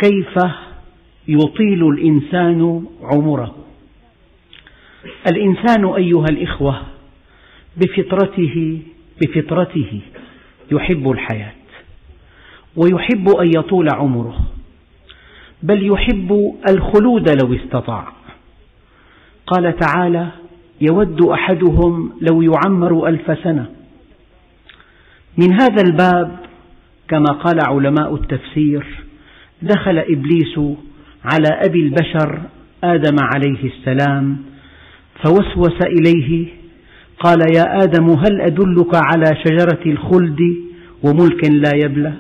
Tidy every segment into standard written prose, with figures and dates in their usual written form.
كيف يطيل الإنسان عمره؟ الإنسان أيها الإخوة بفطرته يحب الحياة ويحب أن يطول عمره، بل يحب الخلود لو استطاع. قال تعالى: يود أحدهم لو يعمر 1000 سنة. من هذا الباب كما قال علماء التفسير دخل إبليس على أبي البشر آدم عليه السلام فوسوس إليه قال: يا آدم هل أدلك على شجرة الخلد وملك لا يبلى؟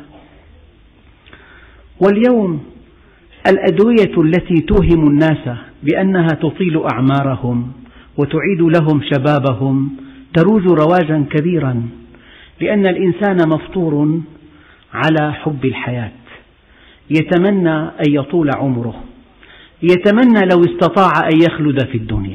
واليوم الأدوية التي توهم الناس بأنها تطيل أعمارهم وتعيد لهم شبابهم تروج رواجا كبيرا، لأن الإنسان مفطور على حب الحياة، يتمنى أن يطول عمره، يتمنى لو استطاع أن يخلد في الدنيا.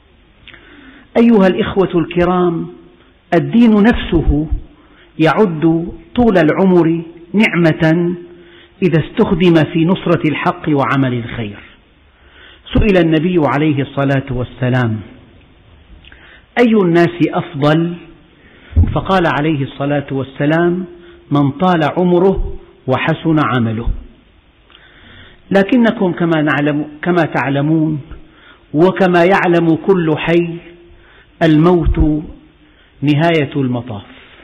أيها الإخوة الكرام، الدين نفسه يعد طول العمر نعمة إذا استخدم في نصرة الحق وعمل الخير. سئل النبي عليه الصلاة والسلام: أي الناس أفضل؟ فقال عليه الصلاة والسلام: من طال عمره وحسن عمله. لكنكم كما تعلمون وكما يعلم كل حي، الموت نهاية المطاف،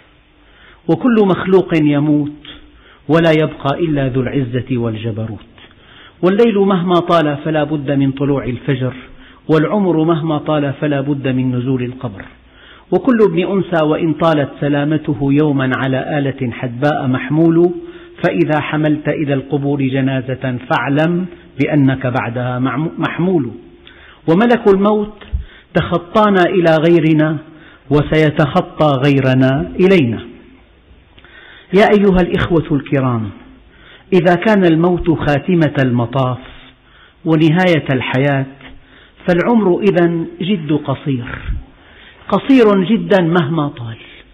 وكل مخلوق يموت ولا يبقى إلا ذو العزة والجبروت. والليل مهما طال فلا بد من طلوع الفجر، والعمر مهما طال فلا بد من نزول القبر. وكل ابن أنثى وإن طالت سلامته يوما على آلة حدباء محمول، فإذا حملت إلى القبور جنازة فاعلم بأنك بعدها محمول. وملك الموت تخطانا إلى غيرنا وسيتخطى غيرنا إلينا. يا أيها الإخوة الكرام، إذا كان الموت خاتمة المطاف ونهاية الحياة، فالعمر إذن جد قصير، قصير جدا مهما طال.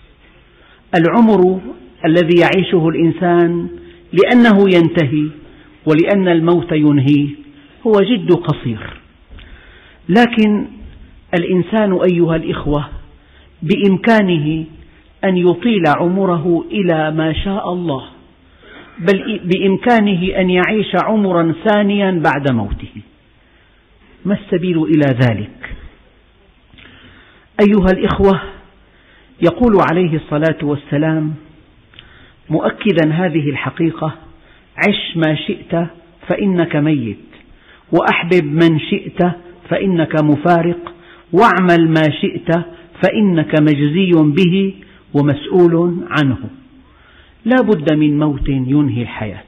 العمر الذي يعيشه الإنسان لأنه ينتهي ولأن الموت ينهيه هو جد قصير. لكن الإنسان أيها الإخوة بإمكانه أن يطيل عمره إلى ما شاء الله، بل بإمكانه أن يعيش عمرا ثانيا بعد موته. ما السبيل إلى ذلك؟ أيها الإخوة، يقول عليه الصلاة والسلام مؤكدا هذه الحقيقة: عش ما شئت فإنك ميت، وأحبب من شئت فإنك مفارق، واعمل ما شئت فإنك مجزي به ومسؤول عنه. لا بد من موت ينهي الحياة.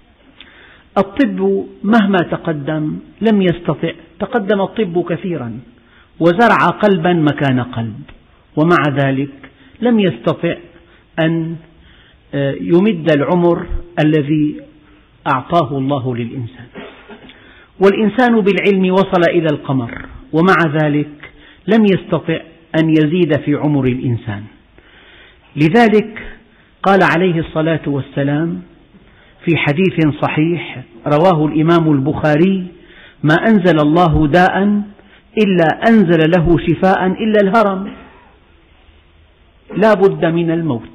الطب مهما تقدم لم يستطع، تقدم الطب كثيرا وزرع قلبا مكان قلب، ومع ذلك لم يستطع أن يمد العمر الذي أعطاه الله للإنسان. والإنسان بالعلم وصل إلى القمر، ومع ذلك لم يستطع أن يزيد في عمر الإنسان. لذلك قال عليه الصلاة والسلام في حديث صحيح رواه الإمام البخاري: ما أنزل الله داء إلا أنزل له شفاء إلا الهرم. لا بد من الموت.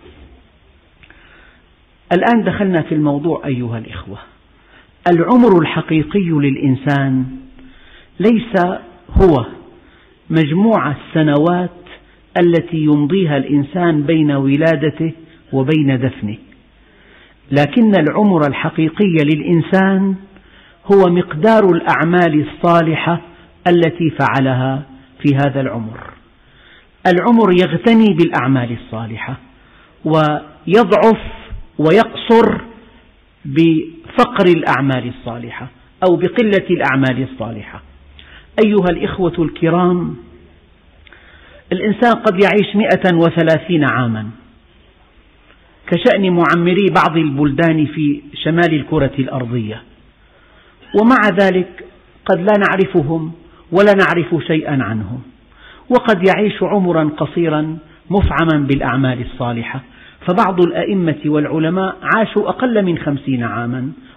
الآن دخلنا في الموضوع أيها الإخوة. العمر الحقيقي للإنسان ليس هو مجموع السنوات التي يمضيها الإنسان بين ولادته وبين دفنه، لكن العمر الحقيقي للإنسان هو مقدار الأعمال الصالحة التي فعلها في هذا العمر. العمر يغتني بالأعمال الصالحة ويضعف ويقصر بفقر الأعمال الصالحة أو بقلة الأعمال الصالحة. أيها الإخوة الكرام، الإنسان قد يعيش 130 عاما كشأن معمري بعض البلدان في شمال الكرة الأرضية، ومع ذلك قد لا نعرفهم ولا نعرف شيئا عنهم، وقد يعيش عمرا قصيرا مفعما بالأعمال الصالحة. فبعض الأئمة والعلماء عاشوا أقل من 50 عاما،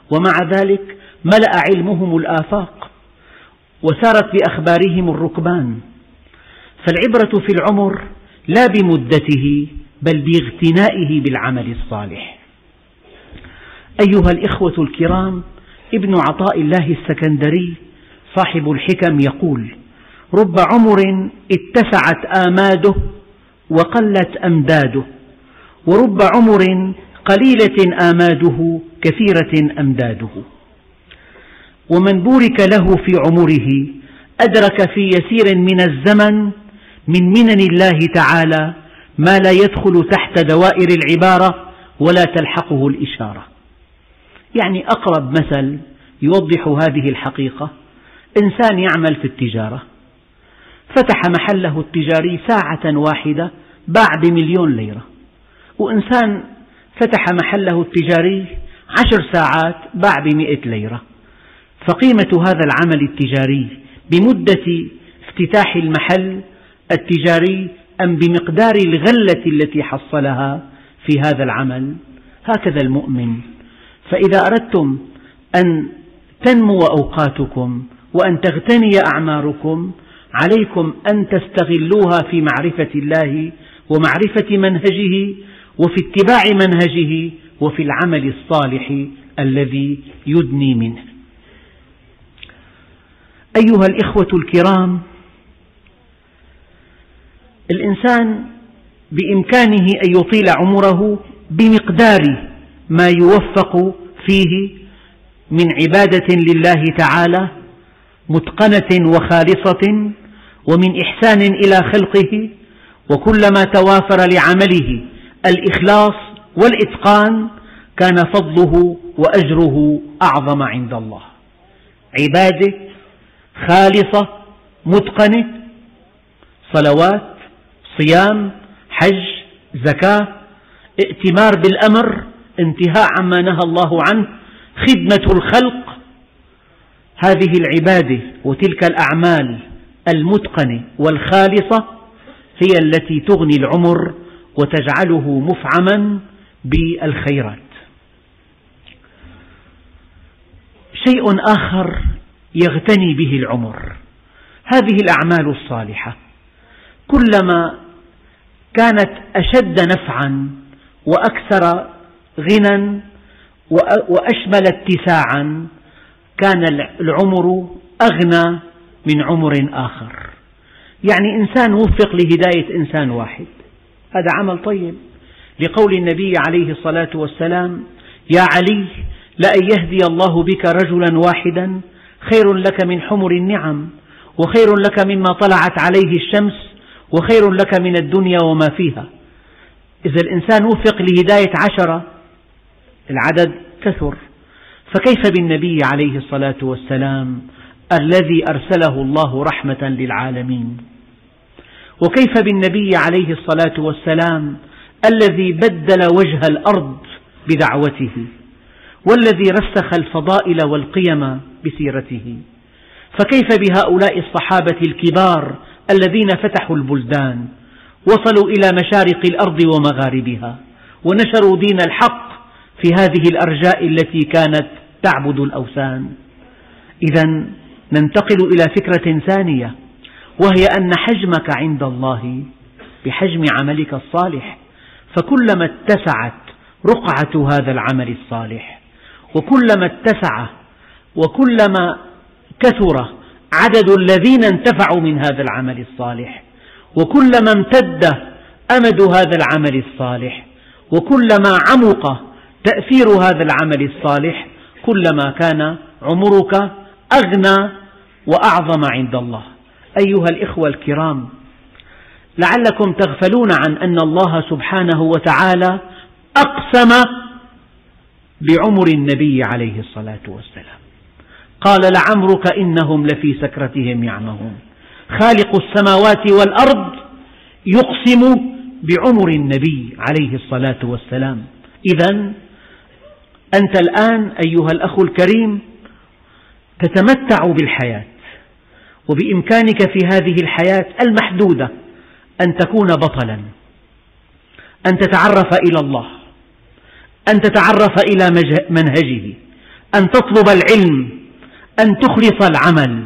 ومع ذلك ملأ علمهم الآفاق وسارت بأخبارهم الركبان. فالعبرة في العمر لا بمدته بل باغتنائه بالعمل الصالح. أيها الإخوة الكرام، ابن عطاء الله السكندري صاحب الحكم يقول: رب عمر اتسعت آماده وقلت أمداده، ورب عمر قليلة آماده كثيرة أمداده. ومن بورك له في عمره أدرك في يسير من الزمن من منن الله تعالى ما لا يدخل تحت دوائر العبارة ولا تلحقه الإشارة. يعني أقرب مثل يوضح هذه الحقيقة: إنسان يعمل في التجارة، فتح محله التجاري ساعة واحدة باع ب1,000,000 ليرة، وإنسان فتح محله التجاري 10 ساعات باع ب100 ليرة، فقيمة هذا العمل التجاري بمدة افتتاح المحل التجاري أم بمقدار الغلة التي حصلها في هذا العمل؟ هكذا المؤمن. فإذا أردتم أن تنمو أوقاتكم وأن تغتني أعماركم عليكم أن تستغلوها في معرفة الله ومعرفة منهجه وفي اتباع منهجه وفي العمل الصالح الذي يدني منه. أيها الإخوة الكرام، الإنسان بإمكانه أن يطيل عمره بمقدار ما يوفق فيه من عبادة لله تعالى متقنة وخالصة ومن إحسان إلى خلقه، وكلما توافر لعمله الإخلاص والإتقان كان فضله وأجره أعظم عند الله. عبادة خالصة متقنة، صلوات، صيام، حج، زكاة، ائتمار بالأمر، انتهاء عما نهى الله عنه، خدمة الخلق. هذه العبادة وتلك الأعمال المتقنة والخالصة هي التي تغني العمر وتجعله مفعما بالخيرات. شيء آخر يغتني به العمر: هذه الأعمال الصالحة كلما كانت أشد نفعا وأكثر غنى وأشمل اتساعا كان العمر أغنى من عمر آخر. يعني إنسان وفق لهداية إنسان واحد، هذا عمل طيب، لقول النبي عليه الصلاة والسلام: يا علي، لأن يهدي الله بك رجلا واحدا خير لك من حمر النعم، وخير لك مما طلعت عليه الشمس، وخير لك من الدنيا وما فيها. إذا الإنسان وفق لهداية 10 العدد كثر، فكيف بالنبي عليه الصلاة والسلام الذي أرسله الله رحمة للعالمين؟ وكيف بالنبي عليه الصلاة والسلام الذي بدل وجه الأرض بدعوته، والذي رسخ الفضائل والقيم بسيرته؟ فكيف بهؤلاء الصحابة الكبار الذين فتحوا البلدان، وصلوا إلى مشارق الأرض ومغاربها، ونشروا دين الحق في هذه الأرجاء التي كانت تعبد الأوثان؟ إذا ننتقل إلى فكرة ثانية، وهي أن حجمك عند الله بحجم عملك الصالح. فكلما اتسعت رقعة هذا العمل الصالح، وكلما اتسع وكلما كثر عدد الذين انتفعوا من هذا العمل الصالح، وكلما امتد أمد هذا العمل الصالح، وكلما عمق تأثير هذا العمل الصالح، كلما كان عمرك أغنى وأعظم عند الله. أيها الإخوة الكرام، لعلكم تغفلون عن أن الله سبحانه وتعالى أقسم بعمر النبي عليه الصلاة والسلام، قال: لعمرك إنهم لفي سكرتهم يعمهون. خالق السماوات والأرض يقسم بعمر النبي عليه الصلاة والسلام. إذن أنت الآن أيها الأخ الكريم تتمتع بالحياة، وبإمكانك في هذه الحياة المحدودة أن تكون بطلا، أن تتعرف إلى الله، أن تتعرف إلى منهجه، أن تطلب العلم، أن تخلص العمل،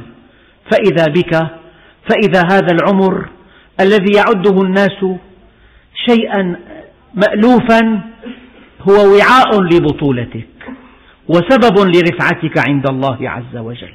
فإذا هذا العمر الذي يعده الناس شيئا مألوفا هو وعاء لبطولتك وسبب لرفعتك عند الله عز وجل.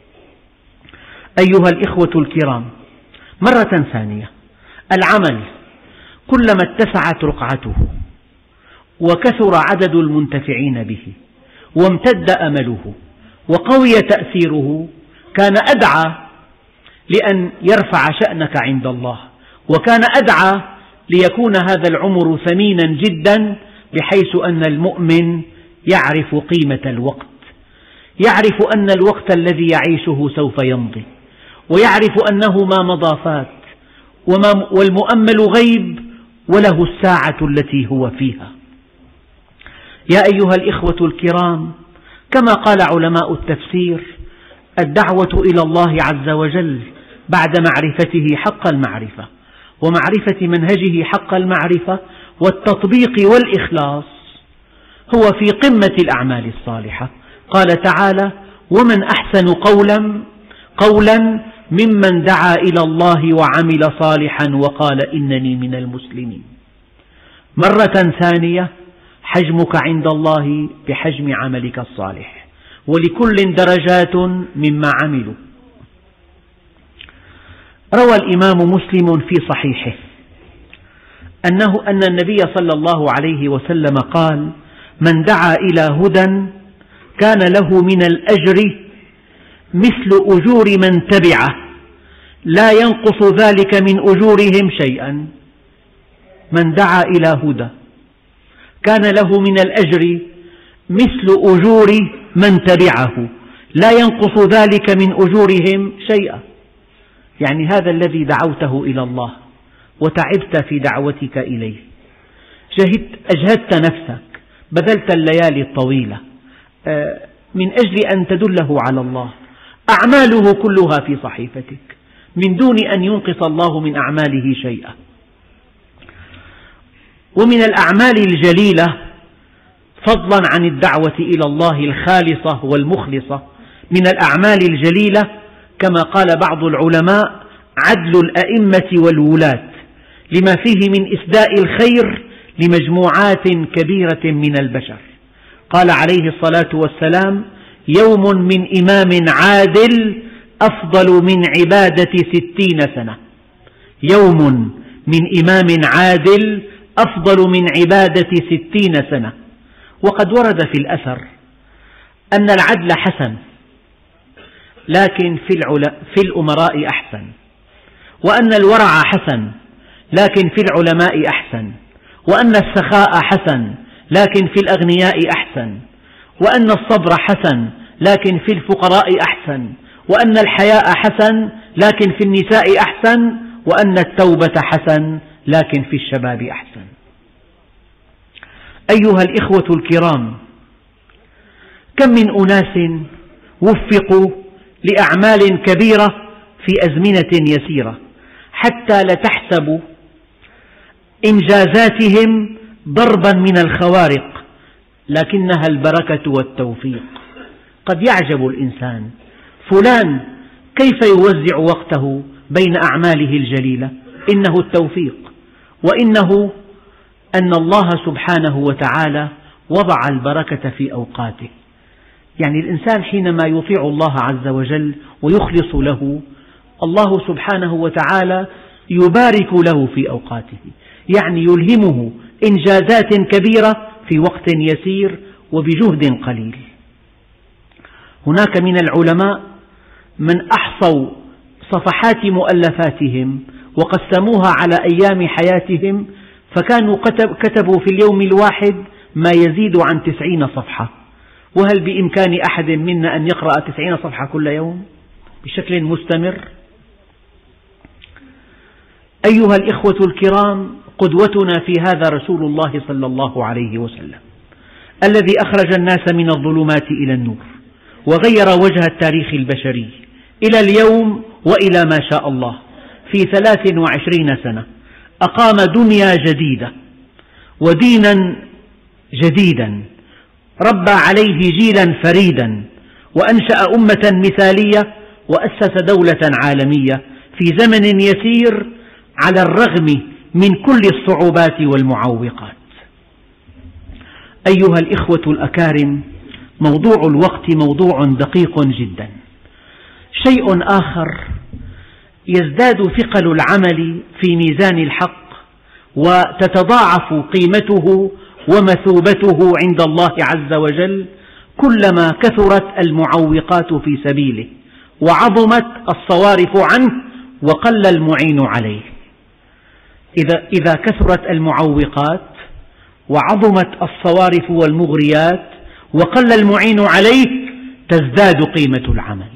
أيها الإخوة الكرام، مرة ثانية، العمل كلما اتسعت رقعته وكثر عدد المنتفعين به وامتد أمله وقوي تأثيره كان أدعى لأن يرفع شأنك عند الله، وكان أدعى ليكون هذا العمر ثمينا جدا، بحيث أن المؤمن يعرف قيمة الوقت، يعرف أن الوقت الذي يعيشه سوف يمضي، ويعرف أنه ما مضى فات، والمؤمل غيب وله الساعة التي هو فيها. يا أيها الإخوة الكرام، كما قال علماء التفسير: الدعوة إلى الله عز وجل بعد معرفته حق المعرفة ومعرفة منهجه حق المعرفة والتطبيق والإخلاص هو في قمة الأعمال الصالحة. قال تعالى: ومن أحسن قولا ممن دعا إلى الله وعمل صالحا وقال إنني من المسلمين. مرة ثانية، حجمك عند الله بحجم عملك الصالح، ولكل درجات مما عملوا. روى الإمام مسلم في صحيحه أن النبي صلى الله عليه وسلم قال: من دعا إلى هدى كان له من الأجر مثل أجور من تبعه لا ينقص ذلك من أجورهم شيئا. من دعا إلى هدى كان له من الأجر مثل أجور من تبعه لا ينقص ذلك من أجورهم شيئا. يعني هذا الذي دعوته إلى الله وتعبت في دعوتك إليه، أجهدت نفسك، بذلت الليالي الطويلة من أجل أن تدله على الله، أعماله كلها في صحيفتك من دون أن ينقص الله من أعماله شيئا. ومن الأعمال الجليلة فضلا عن الدعوة إلى الله الخالصة والمخلصة، من الأعمال الجليلة كما قال بعض العلماء: عدل الأئمة والولاة، لما فيه من إسداء الخير لمجموعات كبيرة من البشر. قال عليه الصلاة والسلام: يوم من إمام عادل أفضل من عبادة 60 سنة. يوم من إمام عادل أفضل من عبادة 60 سنة. وقد ورد في الأثر أن العدل حسن، لكن في الأمراء أحسن، وأن الورع حسن لكن في العلماء أحسن، وأن السخاء حسن لكن في الأغنياء أحسن، وأن الصبر حسن لكن في الفقراء أحسن، وأن الحياء حسن لكن في النساء أحسن، وأن التوبة حسن لكن في الشباب أحسن. أيها الإخوة الكرام، كم من أناس وفقوا لأعمال كبيرة في أزمنة يسيرة، حتى لا تحسبوا إنجازاتهم ضربا من الخوارق، لكنها البركة والتوفيق. قد يعجب الإنسان: فلان كيف يوزع وقته بين أعماله الجليلة؟ إنه التوفيق، وإنه أن الله سبحانه وتعالى وضع البركة في أوقاته. يعني الإنسان حينما يطيع الله عز وجل ويخلص له، الله سبحانه وتعالى يبارك له في أوقاته، يعني يلهمه إنجازات كبيرة في وقت يسير وبجهد قليل. هناك من العلماء من أحصوا صفحات مؤلفاتهم وقسموها على أيام حياتهم، فكانوا كتبوا في اليوم الواحد ما يزيد عن 90 صفحة. وهل بإمكان أحد منا أن يقرأ 90 صفحة كل يوم بشكل مستمر؟ أيها الإخوة الكرام، قدوتنا في هذا رسول الله صلى الله عليه وسلم، الذي أخرج الناس من الظلمات إلى النور، وغير وجه التاريخ البشري إلى اليوم وإلى ما شاء الله. في 23 سنة أقام دنيا جديدة ودينا جديدا ربى عليه جيلا فريدا، وأنشأ أمة مثالية، وأسس دولة عالمية في زمن يسير على الرغم من كل الصعوبات والمعوقات. أيها الإخوة الأكارم، موضوع الوقت موضوع دقيق جدا. شيء آخر، يزداد ثقل العمل في ميزان الحق، وتتضاعف قيمته ومثوبته عند الله عز وجل كلما كثرت المعوقات في سبيله، وعظمت الصوارف عنه، وقل المعين عليه. إذا كثرت المعوقات وعظمت الصوارف والمغريات وقل المعين عليه، تزداد قيمة العمل.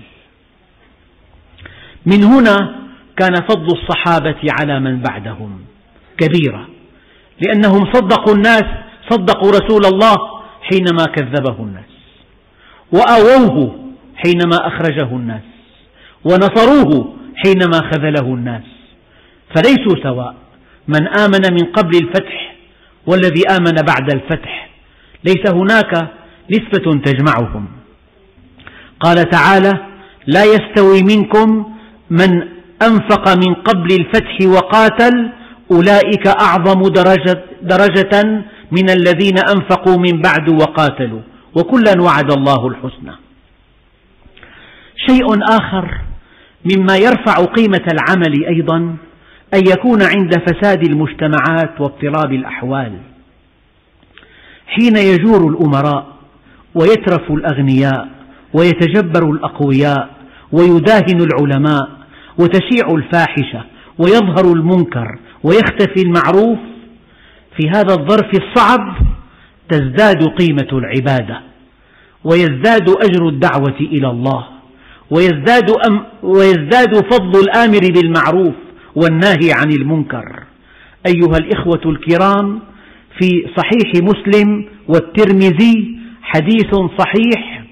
من هنا كان فضل الصحابة على من بعدهم كبيرا، لأنهم صدقوا رسول الله حينما كذبه الناس، وآووه حينما أخرجه الناس، ونصروه حينما خذله الناس. فليسوا سواء، من آمن من قبل الفتح والذي آمن بعد الفتح، ليس هناك نسبة تجمعهم. قال تعالى: لا يستوي منكم من أنفق من قبل الفتح وقاتل أولئك أعظم درجة من الذين أنفقوا من بعد وقاتلوا وكلا وعد الله الحسنى. شيء آخر مما يرفع قيمة العمل أيضا أن يكون عند فساد المجتمعات واضطراب الأحوال، حين يجور الأمراء ويترف الأغنياء ويتجبر الأقوياء ويداهن العلماء وتشيع الفاحشة ويظهر المنكر ويختفي المعروف، في هذا الظرف الصعب تزداد قيمة العبادة، ويزداد أجر الدعوة إلى الله، ويزداد فضل الآمر بالمعروف والناهي عن المنكر. أيها الإخوة الكرام، في صحيح مسلم والترمذي حديث صحيح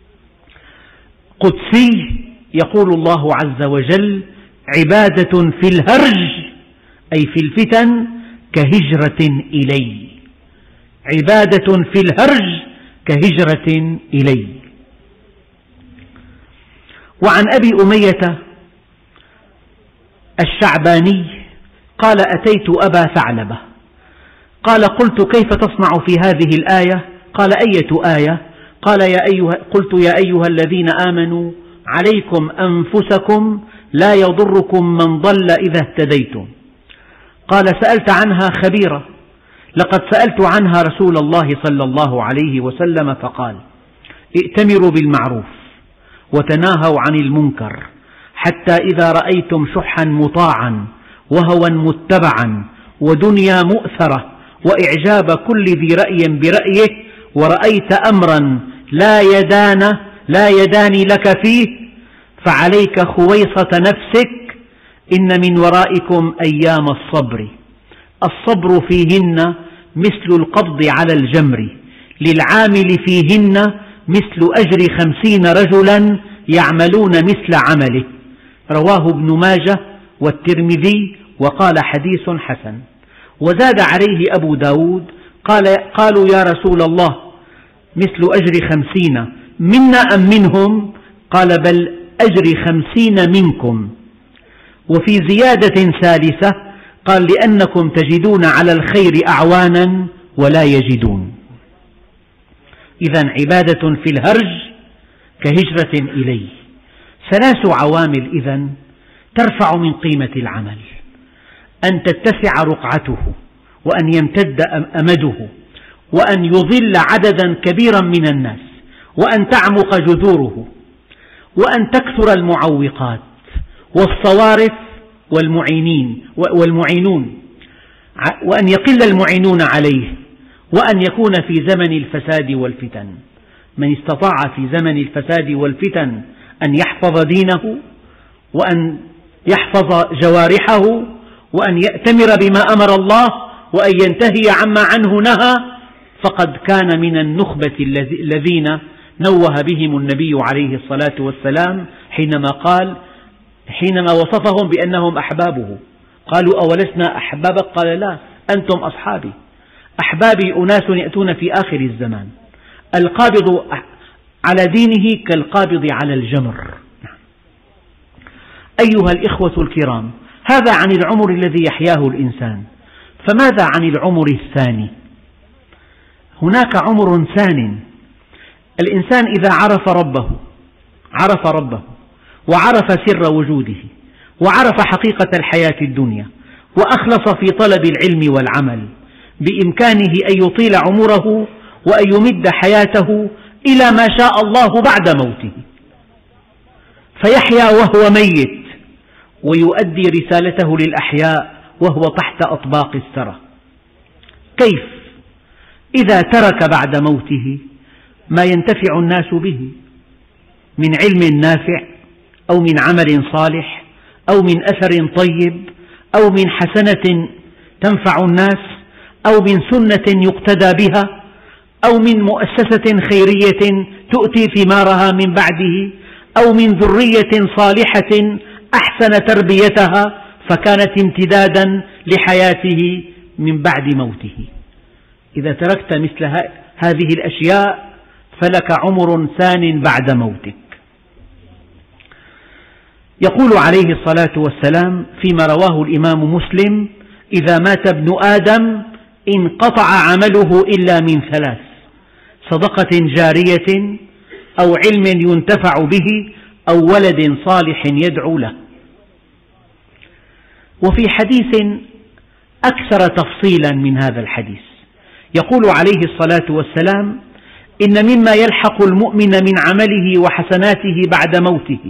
قدسي يقول الله عز وجل: عبادة في الهرج، أي في الفتن، كهجرة إلي. عبادة في الهرج كهجرة إلي. وعن أبي أمية الشعباني قال: أتيت أبا ثعلبة قال: قلت: كيف تصنع في هذه الآية؟ قال: أية آية؟ قال: قلت: يا أيها الذين آمنوا عليكم أنفسكم لا يضركم من ضل إذا اهتديتم. قال: سألت عنها خبيرة، لقد سألت عنها رسول الله صلى الله عليه وسلم فقال: ائتمروا بالمعروف وتناهوا عن المنكر، حتى إذا رأيتم شحا مطاعا وهوى متبعا ودنيا مؤثرة وإعجاب كل ذي رأي برأيه، ورأيت أمرا لا يدان لك فيه، فعليك خويصة نفسك، إن من ورائكم أيام الصبر فيهن مثل القبض على الجمر، للعامل فيهن مثل أجر 50 رجلا يعملون مثل عمله. رواه ابن ماجه والترمذي وقال: حديث حسن. وزاد عليه أبو داود قالوا: يا رسول الله، مثل أجر 50 منا أم منهم؟ قال: بل أجر 50 منكم. وفي زيادة ثالثة قال: لأنكم تجدون على الخير أعوانا ولا يجدون. إذن عبادة في الهرج كهجرة إليه. 3 عوامل إذن ترفع من قيمة العمل: أن تتسع رقعته، وأن يمتد أمده، وأن يظل عددا كبيرا من الناس، وأن تعمق جذوره، وأن تكثر المعوقات والصوارف والمعينون، وأن يقل المعينون عليه، وأن يكون في زمن الفساد والفتن. من استطاع في زمن الفساد والفتن أن يحفظ دينه، وأن يحفظ جوارحه، وأن يأتمر بما أمر الله، وأن ينتهي عما عنه نهى، فقد كان من النخبة الذين نوه بهم النبي عليه الصلاة والسلام حينما وصفهم بأنهم أحبابه. قالوا: أولسنا أحبابك؟ قال: لا، أنتم أصحابي. أحبابي أناس يأتون في آخر الزمان، القابض على دينه كالقابض على الجمر. أيها الإخوة الكرام، هذا عن العمر الذي يحياه الإنسان، فماذا عن العمر الثاني؟ هناك عمر ثان. الإنسان إذا عرف ربه وعرف سر وجوده وعرف حقيقة الحياة الدنيا وأخلص في طلب العلم والعمل، بإمكانه أن يطيل عمره وأن يمد حياته إلى ما شاء الله بعد موته، فيحيا وهو ميت ويؤدي رسالته للأحياء وهو تحت أطباق الثرى. كيف إذا ترك بعد موته ما ينتفع الناس به من علم نافع أو من عمل صالح أو من أثر طيب أو من حسنة تنفع الناس أو من سنة يقتدى بها أو من مؤسسة خيرية تؤتي ثمارها من بعده أو من ذرية صالحة أحسن تربيتها فكانت امتدادا لحياته من بعد موته. إذا تركت مثل هذه الأشياء فلك عمر ثان بعد موتك. يقول عليه الصلاة والسلام فيما رواه الإمام مسلم: إذا مات ابن آدم انقطع عمله إلا من ثلاث: صدقة جارية أو علم ينتفع به أو ولد صالح يدعو له. وفي حديث أكثر تفصيلا من هذا الحديث يقول عليه الصلاة والسلام: إن مما يلحق المؤمن من عمله وحسناته بعد موته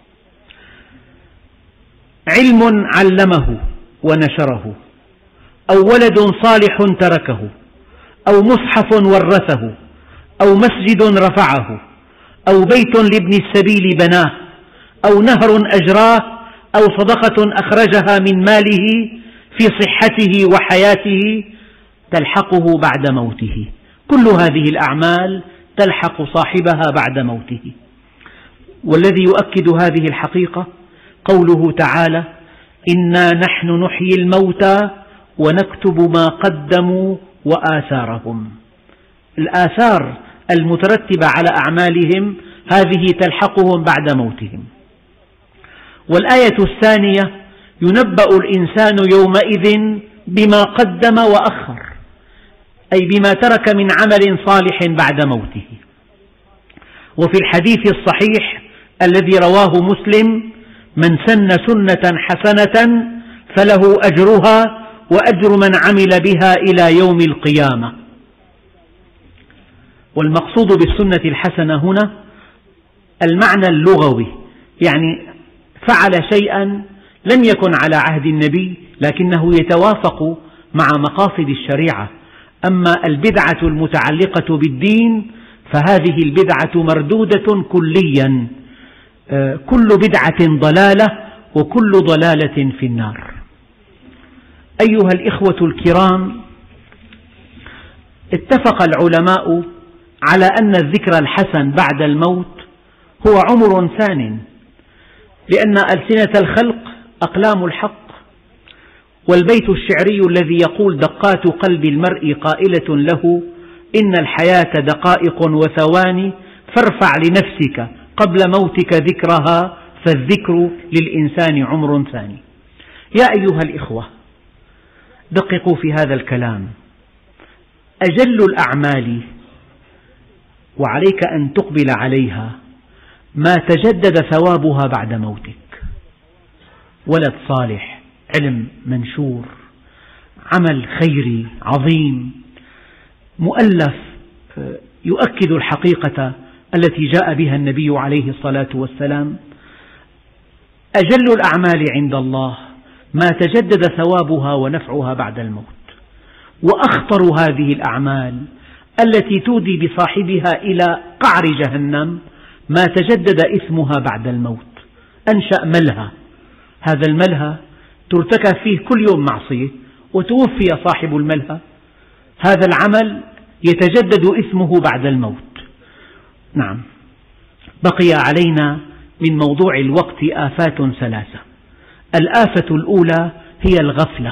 علم علمه ونشره، أو ولد صالح تركه، أو مصحف ورثه، أو مسجد رفعه، أو بيت لابن السبيل بناه، أو نهر أجراه، أو صدقة أخرجها من ماله في صحته وحياته تلحقه بعد موته. كل هذه الأعمال تلحق صاحبها بعد موته. والذي يؤكد هذه الحقيقة قوله تعالى: إنا نحن نحيي الموتى ونكتب ما قدموا وآثارهم. الآثار المترتبة على أعمالهم هذه تلحقهم بعد موتهم. والآية الثانية: ينبأ الإنسان يومئذ بما قدم وأخر، أي بما ترك من عمل صالح بعد موته. وفي الحديث الصحيح الذي رواه مسلم: من سن سنة حسنة فله أجرها وأجر من عمل بها إلى يوم القيامة. والمقصود بالسنة الحسنة هنا المعنى اللغوي، يعني فعل شيئا لم يكن على عهد النبي لكنه يتوافق مع مقاصد الشريعة. أما البدعة المتعلقة بالدين فهذه البدعة مردودة كليا، كل بدعة ضلالة وكل ضلالة في النار. أيها الإخوة الكرام، اتفق العلماء على أن الذكر الحسن بعد الموت هو عمر ثان، لأن ألسنة الخلق أقلام الحق. والبيت الشعري الذي يقول: دقات قلب المرء قائلة له إن الحياة دقائق وثواني فارفع لنفسك قبل موتك ذكرها فالذكر للإنسان عمر ثاني. يا أيها الإخوة، دققوا في هذا الكلام. أجل الأعمال وعليك أن تقبل عليها ما تجدد ثوابها بعد موتك. ولد صالح، علم منشور، عمل خيري عظيم، مؤلف يؤكد الحقيقة التي جاء بها النبي عليه الصلاة والسلام. أجل الأعمال عند الله ما تجدد ثوابها ونفعها بعد الموت. وأخطر هذه الأعمال التي تودي بصاحبها إلى قعر جهنم ما تجدد إثمها بعد الموت. أنشأ ملهى، هذا الملهى ترتكب فيه كل يوم معصية وتوفي صاحب الملهى، هذا العمل يتجدد إثمه بعد الموت. نعم، بقي علينا من موضوع الوقت آفات ثلاثة. الآفة الأولى هي الغفلة،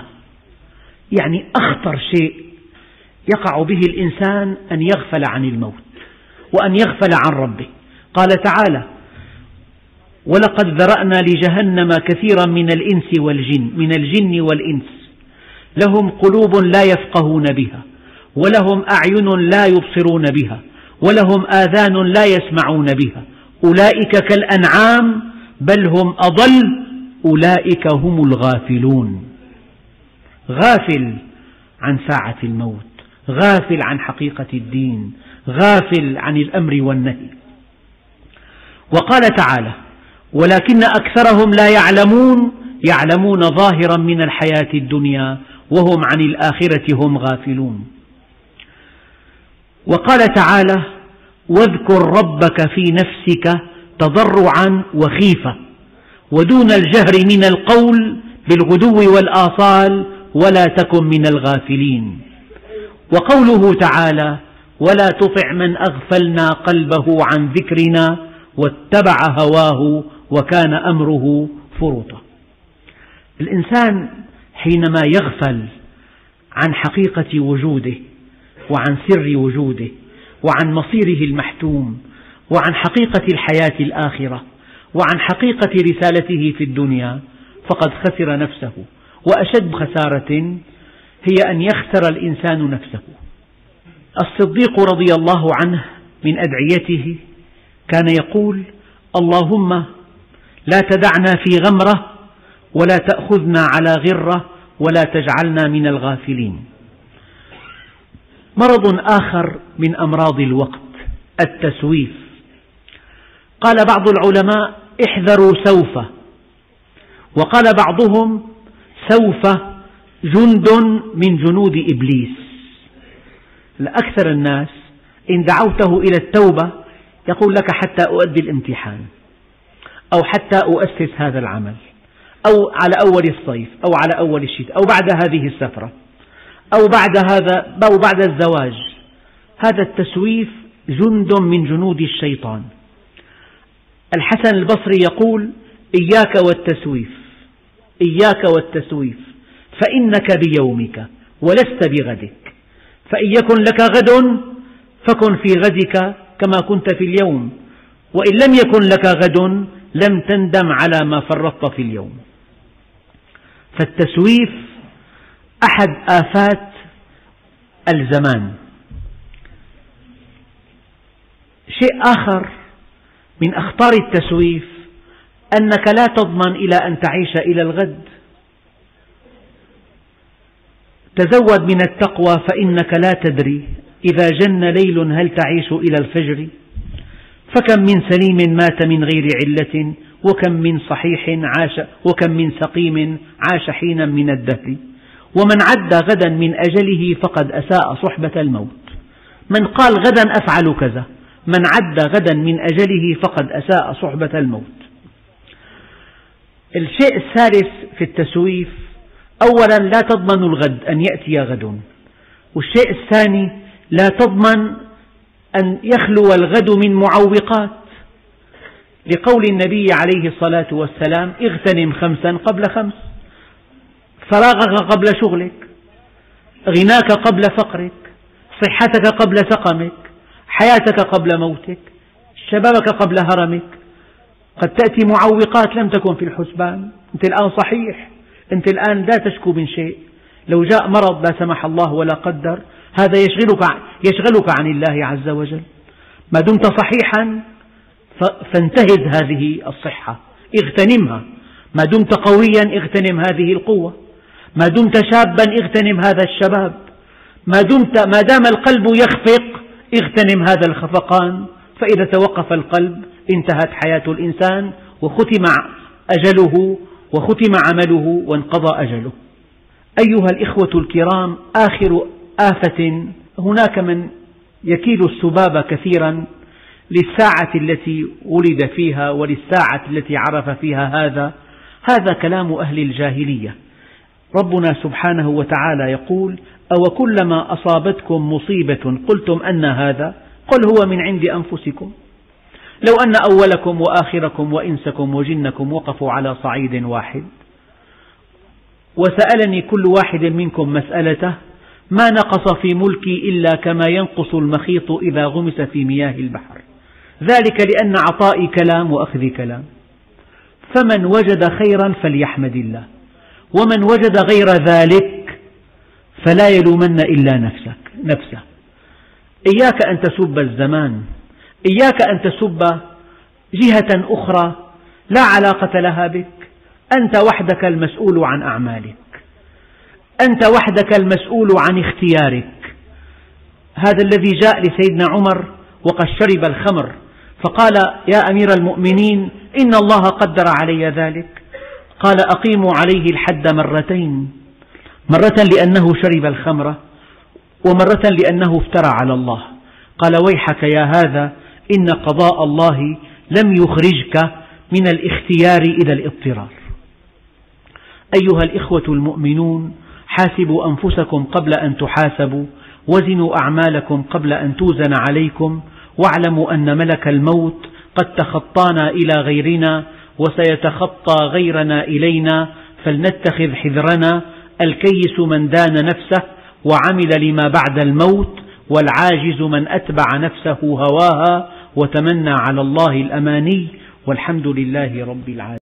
يعني أخطر شيء يقع به الإنسان أن يغفل عن الموت. وأن يغفل عن ربه. قال تعالى: ولقد ذرأنا لجهنم كثيرا من الجن والإنس لهم قلوب لا يفقهون بها ولهم أعين لا يبصرون بها ولهم آذان لا يسمعون بها أولئك كالأنعام بل هم أضل أولئك هم الغافلون. غافل عن ساعة الموت، غافل عن حقيقة الدين، غافل عن الأمر والنهي. وقال تعالى: ولكن أكثرهم لا يعلمون ظاهرا من الحياة الدنيا وهم عن الآخرة هم غافلون. وقال تعالى: واذكر ربك في نفسك تضرعا وخيفة ودون الجهر من القول بالغدو والآصال ولا تكن من الغافلين. وقوله تعالى: ولا تطع من أغفلنا قلبه عن ذكرنا واتبع هواه وكان أمره فرطا. الإنسان حينما يغفل عن حقيقة وجوده وعن سر وجوده وعن مصيره المحتوم وعن حقيقة الحياة الآخرة وعن حقيقة رسالته في الدنيا فقد خسر نفسه. وأشد خسارة هي أن يخسر الإنسان نفسه. الصديق رضي الله عنه من أدعيته كان يقول: اللهم لا تدعنا في غمرة ولا تأخذنا على غرة ولا تجعلنا من الغافلين. مرض آخر من أمراض الوقت التسويف. قال بعض العلماء: احذروا سوف. وقال بعضهم: سوف جند من جنود إبليس. أكثر الناس إن دعوته إلى التوبة يقول لك حتى أؤدي الامتحان أو حتى أؤسس هذا العمل أو على أول الصيف أو على أول الشتاء أو بعد هذه السفرة أو بعد الزواج. هذا التسويف جند من جنود الشيطان. الحسن البصري يقول: إياك والتسويف فإنك بيومك ولست بغدك، فإن يكن لك غد فكن في غدك كما كنت في اليوم، وإن لم يكن لك غد لم تندم على ما فرطت في اليوم. فالتسويف أحد آفات الزمان. شيء آخر من أخطار التسويف أنك لا تضمن إلى أن تعيش إلى الغد. تزود من التقوى فإنك لا تدري إذا جن ليل هل تعيش إلى الفجر، فكم من سليم مات من غير علة وكم من صحيح عاش وكم من سقيم عاش حينا من الدهر، ومن عد غدا من أجله فقد أساء صحبة الموت. من قال غدا أفعل كذا، من عد غدا من أجله فقد أساء صحبة الموت. الشيء الثالث في التسويف: أولا لا تضمن الغد أن يأتي غد، والشيء الثاني لا تضمن أن يخلو الغد من معوقات، لقول النبي عليه الصلاة والسلام: اغتنم 5 قبل 5، فراغك قبل شغلك، غناك قبل فقرك، صحتك قبل سقمك، حياتك قبل موتك، شبابك قبل هرمك. قد تأتي معوقات لم تكن في الحسبان. أنت الآن صحيح، أنت الآن لا تشكو من شيء، لو جاء مرض لا سمح الله ولا قدر هذا يشغلك عن الله عز وجل. ما دمت صحيحا فانتهز هذه الصحة، اغتنمها. ما دمت قويا اغتنم هذه القوة. ما دمت شابا اغتنم هذا الشباب. ما دام القلب يخفق اغتنم هذا الخفقان، فإذا توقف القلب انتهت حياة الإنسان وختم أجله وختم عمله وانقضى أجله. أيها الإخوة الكرام، آخر آفة: هناك من يكيل السباب كثيرا للساعة التي ولد فيها وللساعة التي عرف فيها هذا كلام أهل الجاهلية. ربنا سبحانه وتعالى يقول: أوكلما أصابتكم مصيبة قلتم أن هذا قل هو من عند أنفسكم لو أن أولكم وآخركم وإنسكم وجنكم وقفوا على صعيد واحد وسألني كل واحد منكم مسألته ما نقص في ملكي إلا كما ينقص المخيط إذا غمس في مياه البحر، ذلك لأن عطائي كلام وأخذي كلام. فمن وجد خيرا فليحمد الله، ومن وجد غير ذلك فلا يلومن إلا نفسه. إياك أن تسب الزمان، إياك أن تسب جهة أخرى لا علاقة لها بك، أنت وحدك المسؤول عن أعمالك، أنت وحدك المسؤول عن اختيارك. هذا الذي جاء لسيدنا عمر وقد شرب الخمر فقال: يا أمير المؤمنين، إن الله قدر علي ذلك. قال: أقيموا عليه الحد مرتين، مرة لأنه شرب الخمر، ومرة لأنه افترى على الله. قال: ويحك يا هذا، إن قضاء الله لم يخرجك من الاختيار إلى الاضطرار. أيها الإخوة المؤمنون، حاسبوا أنفسكم قبل أن تحاسبوا، وزنوا أعمالكم قبل أن توزن عليكم، واعلموا أن ملك الموت قد تخطانا إلى غيرنا وسيتخطى غيرنا إلينا، فلنتخذ حذرنا. الكيس من دان نفسه وعمل لما بعد الموت، والعاجز من أتبع نفسه هواها وتمنى على الله الأماني، والحمد لله رب العالمين.